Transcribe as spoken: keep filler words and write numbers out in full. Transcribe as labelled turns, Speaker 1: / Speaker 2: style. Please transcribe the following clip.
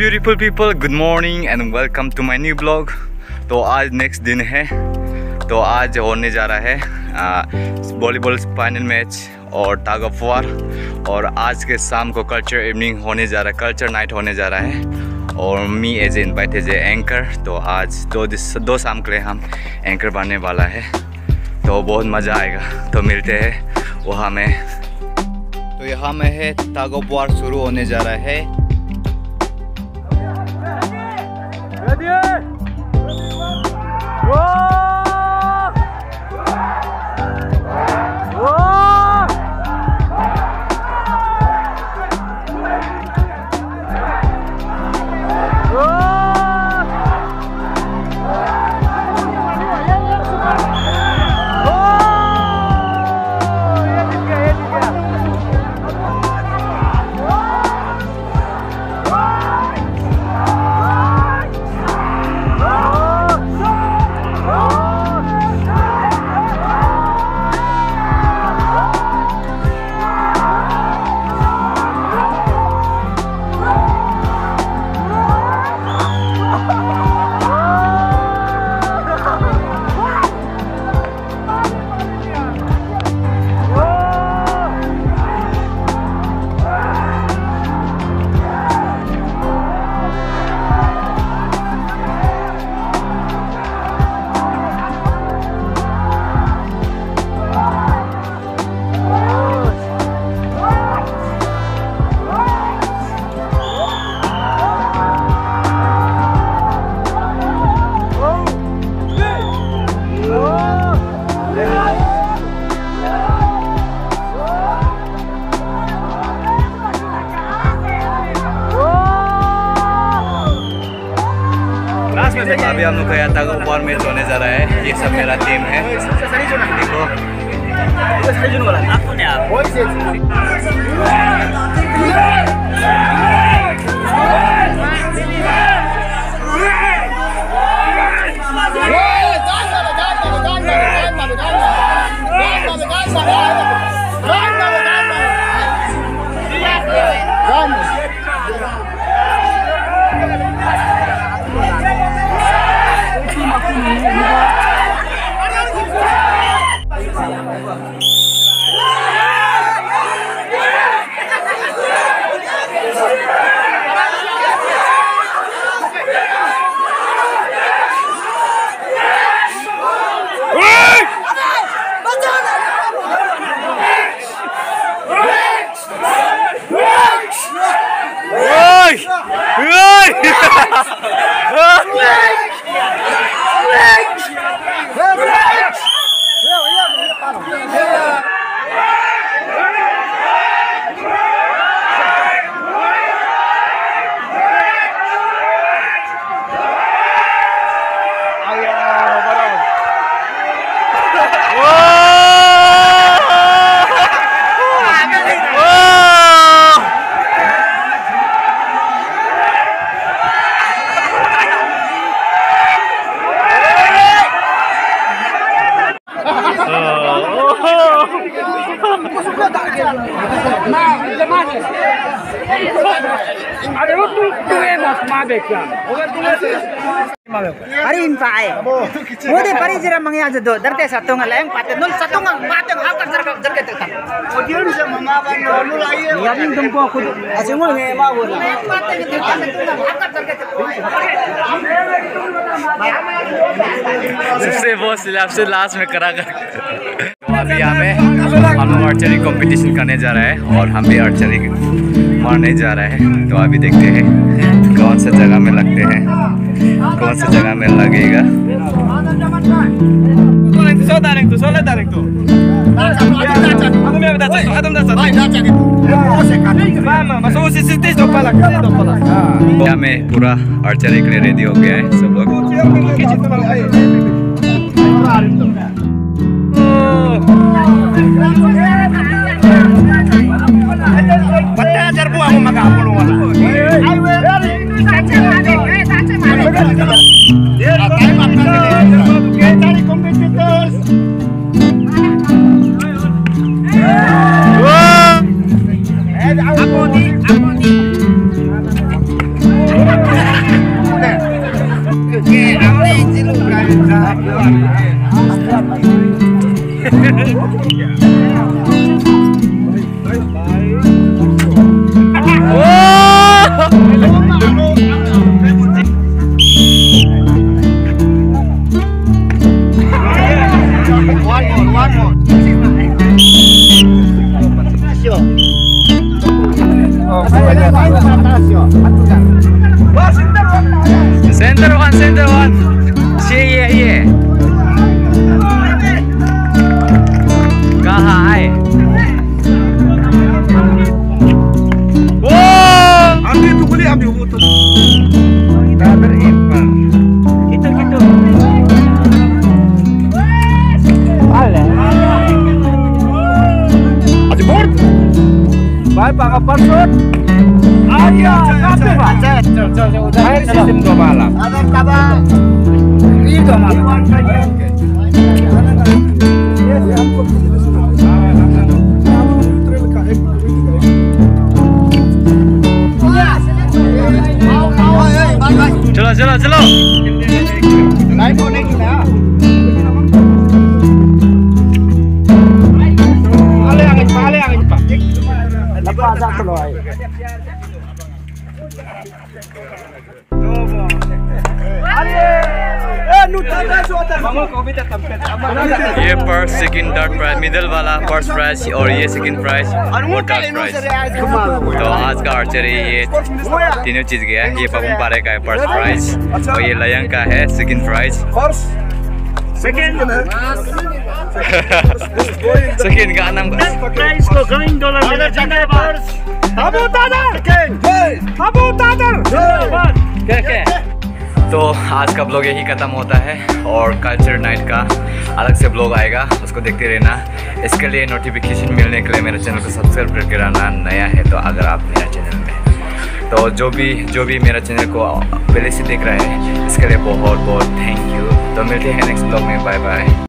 Speaker 1: Beautiful people, good morning and welcome to my new blog. तो आज next दिन है, तो आज होने जा रहा है वॉलीबॉल फाइनल मैच और टग ऑफ वार। और आज के शाम को कल्चर इवनिंग होने जा रहा है, कल्चर नाइट होने जा रहा है। और me as invite as a anchor, तो आज दो दो शाम के लिए हम एंकर बनने वाला है, तो बहुत मज़ा आएगा। तो मिलते हैं वहाँ में। तो यहाँ में है टग ऑफ वार शुरू होने जा रहा है। अभी हम लोग का टग ऑफ वार मैच होने जा रहा है। ये सब मेरा टीम है, देखो।
Speaker 2: Hari infai. Mudi pari jira mangya jado. Darte satu ngal yang paten nol satu ngal paten hakar jarga jarga tekan. Odion se mama ban nol lagi. Yakin tempo aku. Asingul nge ma bola. Paten itu kan hakar jarga tekan.
Speaker 1: सबसे बहुत Scilab से last में करा कर। तो अभी यहाँ पे हम लोग आर्चरी कंपटीशन करने जा रहा है और हम भी आर्चरी मारने जा रहा है। तो अभी देखते हैं कौन सा जगह में लगते हैं, कौन सा जगह में लगेगा। यहाँ में पूरा आर्चरी के लिए रेडी हो गया है सब लोग।
Speaker 2: Aku ni, aku ni.
Speaker 1: Center one, center one. Here, here. कहाँ है? Wow!
Speaker 3: Ambil tu boleh ambil betul.
Speaker 1: Tak berimpang.
Speaker 2: Gitu gitu. Alah.
Speaker 3: Ada board.
Speaker 2: Baik Pak Kapasut. Aja, kafe Pak. Cel cel cel udah. Air sistem dua malam. Ada kabar. Ini dua malam.
Speaker 1: चलो चलो चलो
Speaker 3: Naik kau naik kita. Ale angin pak, ale angin pak.
Speaker 2: Lepas asa keluar.
Speaker 1: ये first second third prize middle वाला first prize और ये second prize और third prize. तो आज का आर्चरी ये तीनों चीज गया। ये पवन पारे का है फर्स्ट प्राइज और ये लयंग का है सेकंड प्राइज।
Speaker 3: Second.
Speaker 1: सेकंड का नाम
Speaker 2: प्राइस को कहीं डॉलर मिला जाता है बस।
Speaker 3: Abu Tadar. Abu Tadar.
Speaker 1: क्या क्या? तो आज का ब्लॉग यही ख़त्म होता है और कल्चर नाइट का अलग से ब्लॉग आएगा, उसको देखते रहना। इसके लिए नोटिफिकेशन मिलने के लिए मेरे चैनल को सब्सक्राइब करके रहना। नया है तो अगर आप मेरा चैनल में तो जो भी जो भी मेरा चैनल को पहले से देख रहे हैं इसके लिए बहुत बहुत थैंक यू। तो मिलते हैं नेक्स्ट ब्लॉग में। Bye bye.